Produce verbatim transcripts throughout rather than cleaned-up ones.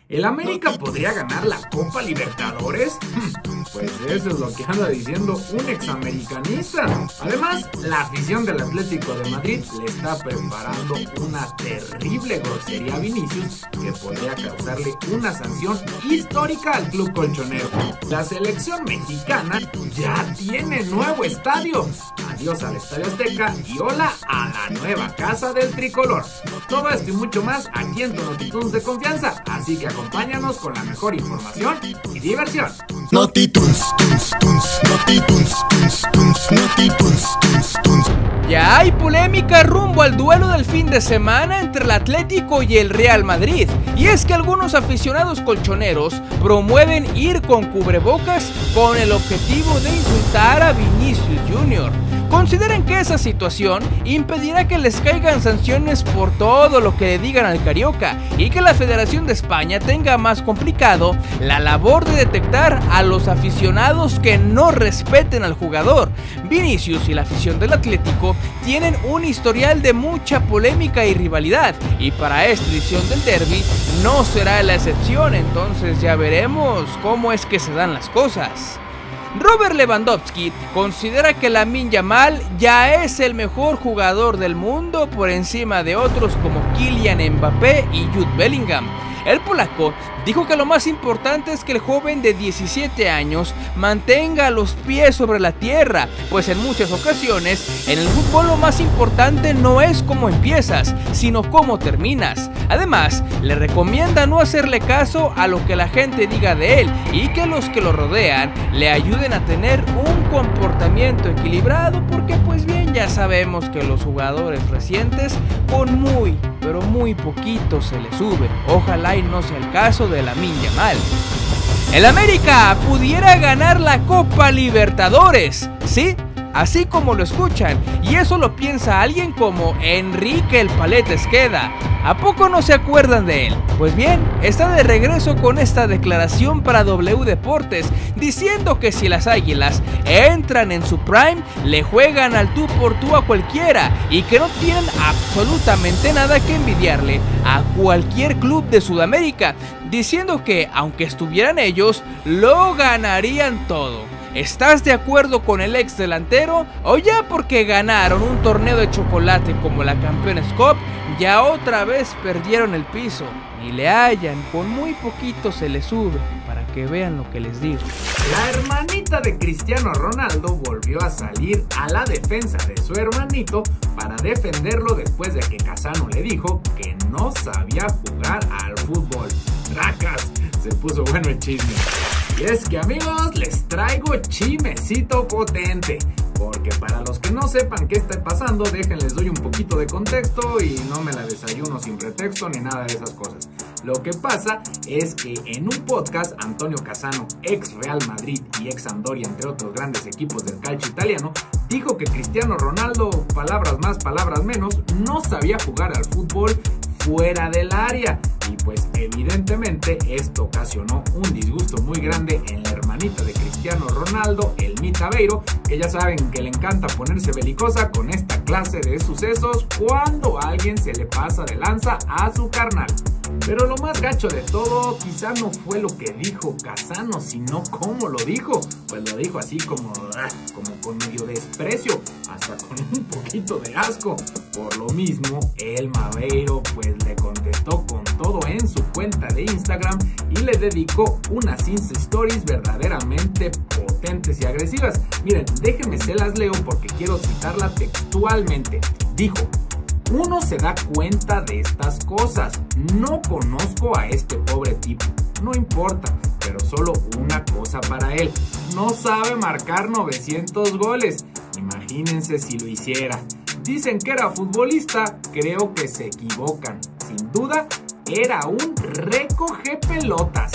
¿El América podría ganar la Copa Libertadores? Pues eso es lo que anda diciendo un examericanista. Además, la afición del Atlético de Madrid le está preparando una terrible grosería a Vinicius que podría causarle una sanción histórica al club colchonero. La selección mexicana ya tiene nuevo estadio. Adiós al Estadio Azteca y hola a la nueva casa del tricolor. Todo esto y mucho más aquí en tu Notitunes de confianza, así que acompáñanos con la mejor información y diversión. Notitunes, tunes, tunes, Notitunes, tunes, tunes, Notitunes, tunes, tunes. Ya hay polémica rumbo al duelo del fin de semana entre el Atlético y el Real Madrid. Y es que algunos aficionados colchoneros promueven ir con cubrebocas con el objetivo de insultar a Vinicius junior Consideran que esa situación impedirá que les caigan sanciones por todo lo que le digan al carioca y que la Federación de España tenga más complicado la labor de detectar a los aficionados que no respeten al jugador. Vinicius y la afición del Atlético tienen un historial de mucha polémica y rivalidad, y para esta edición del derbi no será la excepción, entonces ya veremos cómo es que se dan las cosas. Robert Lewandowski considera que Lamine Yamal ya es el mejor jugador del mundo por encima de otros como Kylian Mbappé y Jude Bellingham. El polaco dijo que lo más importante es que el joven de diecisiete años mantenga los pies sobre la tierra, pues en muchas ocasiones en el fútbol lo más importante no es cómo empiezas, sino cómo terminas. Además, le recomienda no hacerle caso a lo que la gente diga de él y que los que lo rodean le ayuden a tener un comportamiento equilibrado, porque pues bien ya sabemos que los jugadores recientes con muy pero muy poquito se le sube. Ojalá y no sea el caso de Lamine Yamal. El América pudiera ganar la Copa Libertadores, ¿sí? Así como lo escuchan, y eso lo piensa alguien como Enrique el Paleta Esqueda. ¿A poco no se acuerdan de él? Pues bien, está de regreso con esta declaración para W Deportes, diciendo que si las Águilas entran en su prime, le juegan al tú por tú a cualquiera, y que no tienen absolutamente nada que envidiarle a cualquier club de Sudamérica, diciendo que, aunque estuvieran ellos, lo ganarían todo. ¿Estás de acuerdo con el ex delantero? ¿O ya porque ganaron un torneo de chocolate como la Campeones Cup, ya otra vez perdieron el piso? Ni le hallan, con muy poquito se le sube, para que vean lo que les digo. La hermanita de Cristiano Ronaldo volvió a salir a la defensa de su hermanito para defenderlo después de que Cassano le dijo que no sabía jugar al fútbol. ¡Racas! Se puso bueno el chisme. Y es que, amigos, les traigo chismecito potente, porque para los que no sepan qué está pasando, déjenles doy un poquito de contexto y no me la desayuno sin pretexto ni nada de esas cosas. Lo que pasa es que en un podcast, Antonio Cassano, ex Real Madrid y ex Sampdoria, entre otros grandes equipos del calcio italiano, dijo que Cristiano Ronaldo, palabras más, palabras menos, no sabía jugar al fútbol fuera del área. Y pues evidentemente esto ocasionó un disgusto muy grande en la hermanita de Cristiano Ronaldo, el Mita Beiro, que ya saben que le encanta ponerse belicosa con esta clase de sucesos cuando alguien se le pasa de lanza a su carnal. Pero lo más gacho de todo quizá no fue lo que dijo Cassano, sino cómo lo dijo. Pues lo dijo así como, como con medio desprecio, hasta con un poquito de asco. Por lo mismo, el Maveiro pues le contestó con todo en su cuenta de Instagram y le dedicó unas Insta Stories verdaderamente potentes y agresivas. Miren, déjenme se las leo porque quiero citarla textualmente. Dijo: uno se da cuenta de estas cosas. No conozco a este pobre tipo. No importa, pero solo una cosa para él: no sabe marcar novecientos goles. Imagínense si lo hiciera. Dicen que era futbolista, creo que se equivocan. Sin duda, era un recoge pelotas.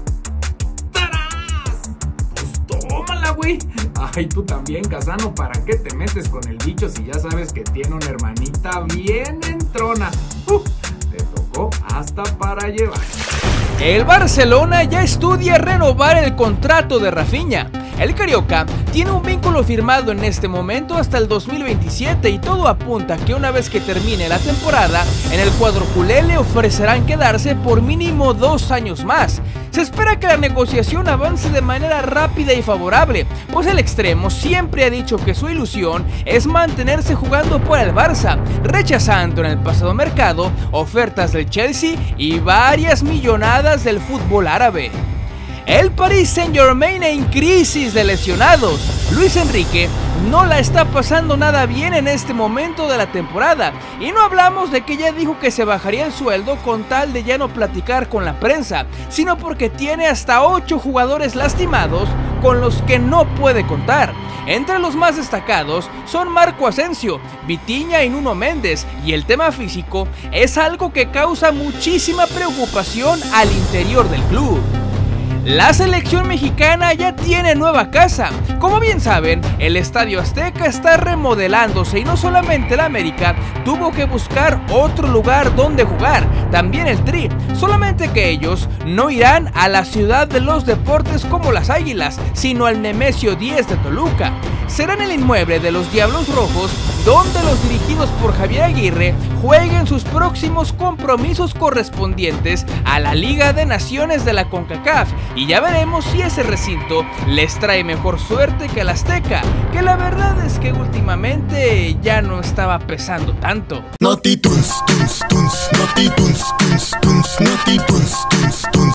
tómala, güey. Ay, tú también, Cassano, ¿para qué te metes con el bicho si ya sabes que tiene una hermanita bien entrona? Uh, te tocó hasta para llevar. El Barcelona ya estudia renovar el contrato de Rafinha. El Carioca tiene un vínculo firmado en este momento hasta el dos mil veintisiete y todo apunta que una vez que termine la temporada, en el cuadro culé le ofrecerán quedarse por mínimo dos años más. Se espera que la negociación avance de manera rápida y favorable, pues el extremo siempre ha dicho que su ilusión es mantenerse jugando por el Barça, rechazando en el pasado mercado ofertas del Chelsea y varias millonadas del fútbol árabe. El Paris Saint-Germain en crisis de lesionados. Luis Enrique no la está pasando nada bien en este momento de la temporada, y no hablamos de que ya dijo que se bajaría el sueldo con tal de ya no platicar con la prensa, sino porque tiene hasta ocho jugadores lastimados con los que no puede contar. Entre los más destacados son Marco Asensio, Vitinha y Nuno Méndez, y el tema físico es algo que causa muchísima preocupación al interior del club. La selección mexicana ya tiene nueva casa. Como bien saben, el Estadio Azteca está remodelándose y no solamente el América tuvo que buscar otro lugar donde jugar, también el Tri, solamente que ellos no irán a la ciudad de los deportes como las Águilas, sino al Nemesio diez de Toluca. Será en el inmueble de los Diablos Rojos donde los dirigidos por Javier Aguirre jueguen sus próximos compromisos correspondientes a la Liga de Naciones de la CONCACAF, y ya veremos si ese recinto les trae mejor suerte que el Azteca, que la verdad es que últimamente ya no estaba pesando tanto. Naughty Tunes, Tunes, Tunes, Naughty Tunes, Tunes, Tunes, Naughty Tunes, Tunes, Tunes.